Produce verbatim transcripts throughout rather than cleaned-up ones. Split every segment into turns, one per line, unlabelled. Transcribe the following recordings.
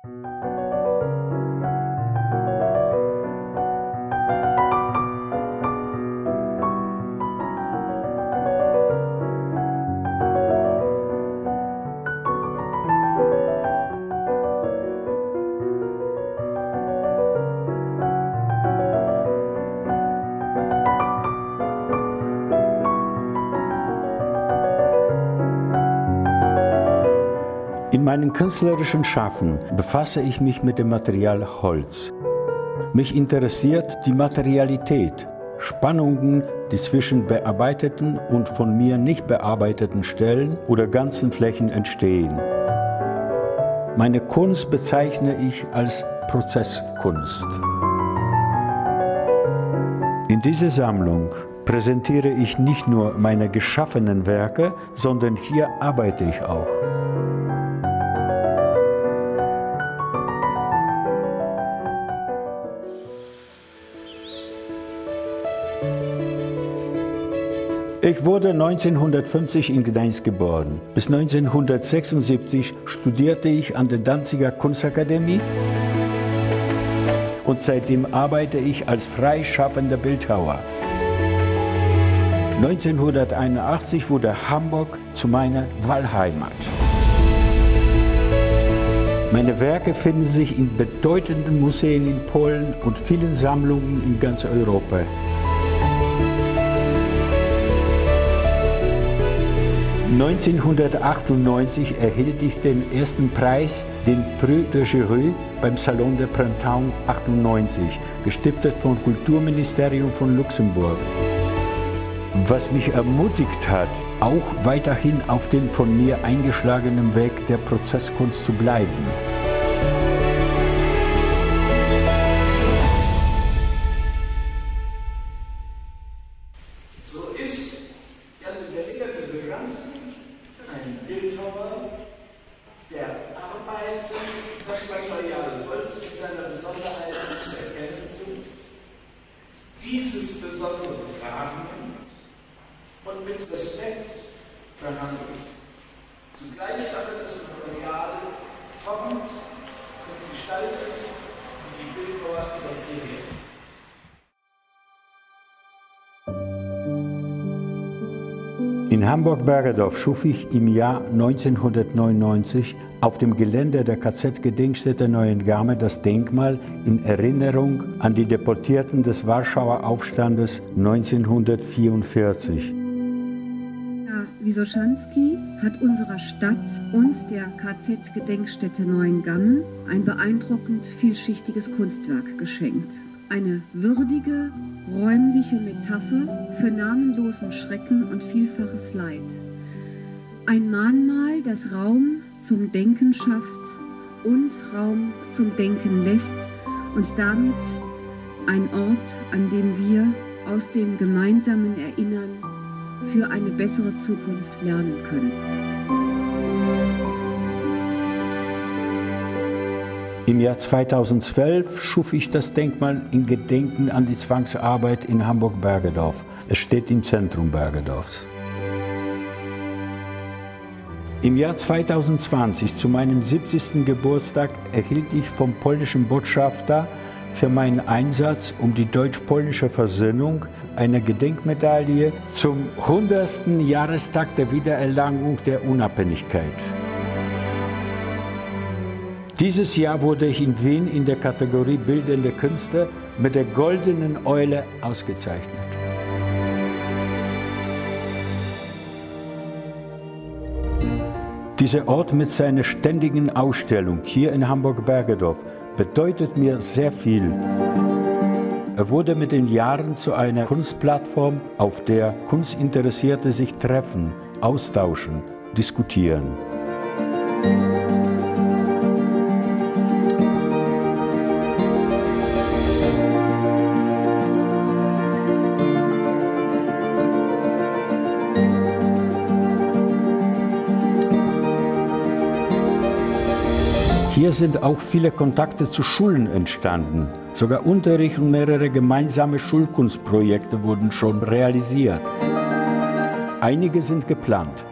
In meinem künstlerischen Schaffen befasse ich mich mit dem Material Holz. Mich interessiert die Materialität, Spannungen, die zwischen bearbeiteten und von mir nicht bearbeiteten Stellen oder ganzen Flächen entstehen. Meine Kunst bezeichne ich als Prozesskunst. In dieser Sammlung präsentiere ich nicht nur meine geschaffenen Werke, sondern hier arbeite ich auch. Ich wurde neunzehnhundertfünfzig in Gdańsk geboren. Bis neunzehnhundertsechsundsiebzig studierte ich an der Danziger Kunstakademie und seitdem arbeite ich als freischaffender Bildhauer. neunzehnhunderteinundachtzig wurde Hamburg zu meiner Wahlheimat. Meine Werke finden sich in bedeutenden Museen in Polen und vielen Sammlungen in ganz Europa. neunzehnhundertachtundneunzig erhielt ich den ersten Preis, den Prix de Jury, beim Salon de Printemps achtundneunzig, gestiftet vom Kulturministerium von Luxemburg. Was mich ermutigt hat, auch weiterhin auf dem von mir eingeschlagenen Weg der Prozesskunst zu bleiben.
Ein Bildhauer, der arbeitet, das Material Holz in seiner Besonderheit zu erkennen sind, dieses besondere wahrnimmt und mit Respekt behandelt. Zugleich aber das Material formt und gestaltet, wie die Bildhauer seit jeher.
In Hamburg-Bergedorf schuf ich im Jahr neunzehnhundertneunundneunzig auf dem Gelände der K Z-Gedenkstätte Neuengamme das Denkmal in Erinnerung an die Deportierten des Warschauer Aufstandes neunzehnhundertvierundvierzig.
Herr Wysoczanski hat unserer Stadt und der K Z-Gedenkstätte Neuengamme ein beeindruckend vielschichtiges Kunstwerk geschenkt. Eine würdige, räumliche Metapher für namenlosen Schrecken und vielfaches Leid. Ein Mahnmal, das Raum zum Denken schafft und Raum zum Denken lässt und damit ein Ort, an dem wir aus dem gemeinsamen Erinnern für eine bessere Zukunft lernen können.
Im Jahr zweitausendzwölf schuf ich das Denkmal in Gedenken an die Zwangsarbeit in Hamburg-Bergedorf. Es steht im Zentrum Bergedorfs. Im Jahr zweitausendzwanzig, zu meinem siebzigsten Geburtstag, erhielt ich vom polnischen Botschafter für meinen Einsatz um die deutsch-polnische Versöhnung eine Gedenkmedaille zum hundertsten Jahrestag der Wiedererlangung der Unabhängigkeit. Dieses Jahr wurde ich in Wien in der Kategorie Bildende Künste mit der Goldenen Eule ausgezeichnet. Dieser Ort mit seiner ständigen Ausstellung hier in Hamburg-Bergedorf bedeutet mir sehr viel. Er wurde mit den Jahren zu einer Kunstplattform, auf der Kunstinteressierte sich treffen, austauschen, diskutieren. Hier sind auch viele Kontakte zu Schulen entstanden. Sogar Unterricht und mehrere gemeinsame Schulkunstprojekte wurden schon realisiert. Einige sind geplant.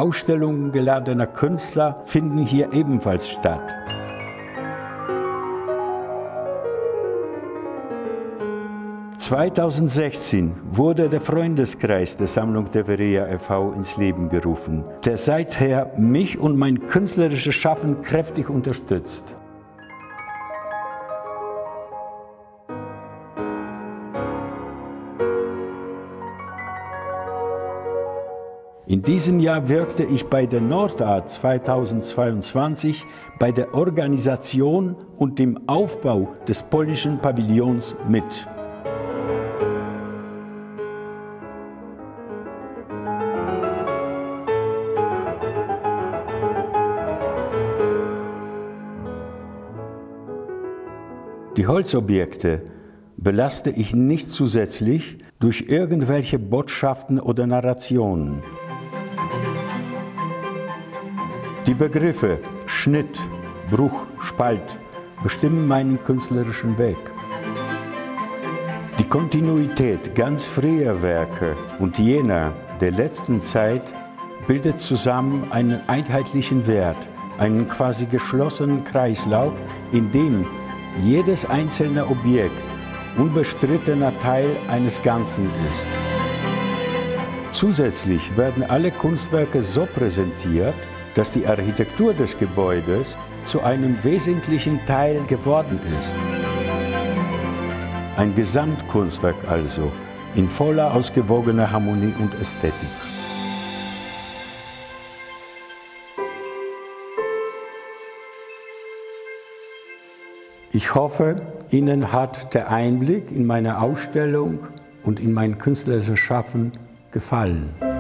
Ausstellungen geladener Künstler finden hier ebenfalls statt. zweitausendsechzehn wurde der Freundeskreis der Sammlung der Verea e V ins Leben gerufen, der seither mich und mein künstlerisches Schaffen kräftig unterstützt. In diesem Jahr wirkte ich bei der Nordart zweitausendzweiundzwanzig bei der Organisation und dem Aufbau des polnischen Pavillons mit. Die Holzobjekte belaste ich nicht zusätzlich durch irgendwelche Botschaften oder Narrationen. Die Begriffe Schnitt, Bruch, Spalt bestimmen meinen künstlerischen Weg. Die Kontinuität ganz früher Werke und jener der letzten Zeit bildet zusammen einen einheitlichen Wert, einen quasi geschlossenen Kreislauf, in dem jedes einzelne Objekt unbestrittener Teil eines Ganzen ist. Zusätzlich werden alle Kunstwerke so präsentiert, dass die Architektur des Gebäudes zu einem wesentlichen Teil geworden ist. Ein Gesamtkunstwerk also, in voller ausgewogener Harmonie und Ästhetik. Ich hoffe, Ihnen hat der Einblick in meine Ausstellung und in mein künstlerisches Schaffen gefallen.